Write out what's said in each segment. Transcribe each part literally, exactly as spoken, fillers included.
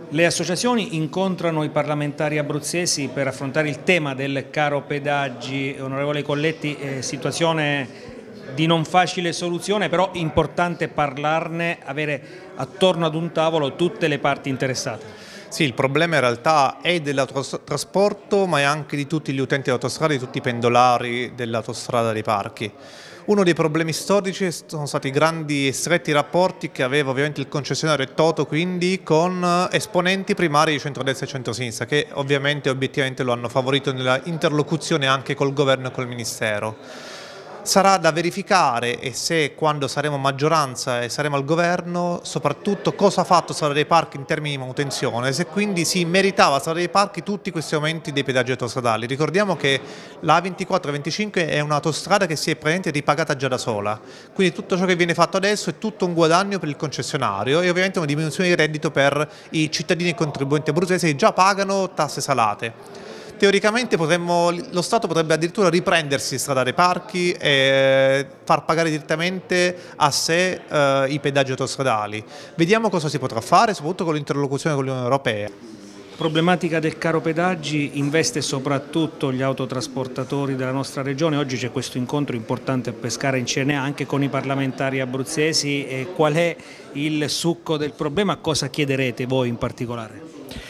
Le associazioni incontrano i parlamentari abruzzesi per affrontare il tema del caro pedaggi. Onorevole Colletti, eh, situazione di non facile soluzione, però importante parlarne, avere attorno ad un tavolo tutte le parti interessate. Sì, il problema in realtà è dell'autotrasporto, ma è anche di tutti gli utenti dell'autostrada, di tutti i pendolari dell'autostrada dei Parchi. Uno dei problemi storici sono stati i grandi e stretti rapporti che aveva ovviamente il concessionario Toto, quindi con esponenti primari di centrodestra e centrosinistra, che ovviamente obiettivamente lo hanno favorito nella interlocuzione anche col governo e col ministero. Sarà da verificare e se quando saremo maggioranza e saremo al governo, soprattutto cosa ha fatto Strada dei Parchi in termini di manutenzione, se quindi si meritava Strada dei Parchi tutti questi aumenti dei pedaggi autostradali. Ricordiamo che la A ventiquattro e venticinque è un'autostrada che si è praticamente ripagata già da sola, quindi tutto ciò che viene fatto adesso è tutto un guadagno per il concessionario e ovviamente una diminuzione di reddito per i cittadini e contribuenti abruzzesi che già pagano tasse salate. Teoricamente potremmo, lo Stato potrebbe addirittura riprendersi Strada dei Parchi e far pagare direttamente a sé eh, i pedaggi autostradali. Vediamo cosa si potrà fare, soprattutto con l'interlocuzione con l'Unione Europea. La problematica del caro pedaggi investe soprattutto gli autotrasportatori della nostra regione. Oggi c'è questo incontro importante a Pescara in Cirenea anche con i parlamentari abruzzesi. E qual è il succo del problema? Cosa chiederete voi in particolare?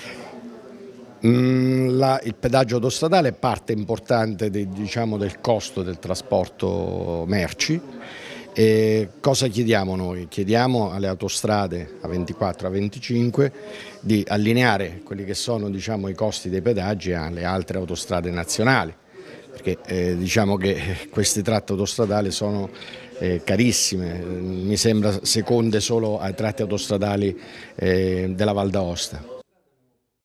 La, il pedaggio autostradale è parte importante de, diciamo, del costo del trasporto merci. E cosa chiediamo noi? Chiediamo alle autostrade A ventiquattro e A venticinque di allineare quelli che sono diciamo, i costi dei pedaggi alle altre autostrade nazionali, perché eh, diciamo che queste tratte autostradali sono eh, carissime, mi sembra seconde solo ai tratti autostradali eh, della Val d'Aosta.